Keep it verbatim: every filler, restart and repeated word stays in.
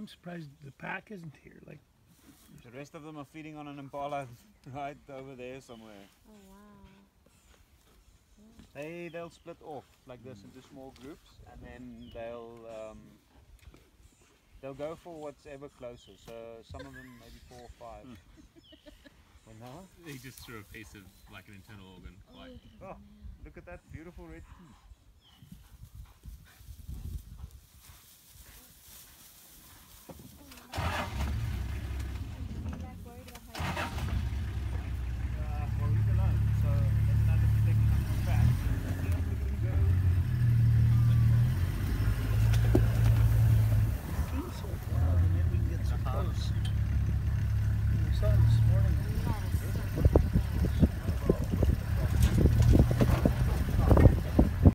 I'm surprised the pack isn't here. Like the rest of them are feeding on an impala right over there somewhere. Oh wow. They they'll split off like this into small groups, and then they'll um, they'll go for what's ever closer. So some of them maybe four or five. You know? He just threw a piece of like an internal organ. Oh, Like, look at Oh, him now. look at that beautiful red teeth.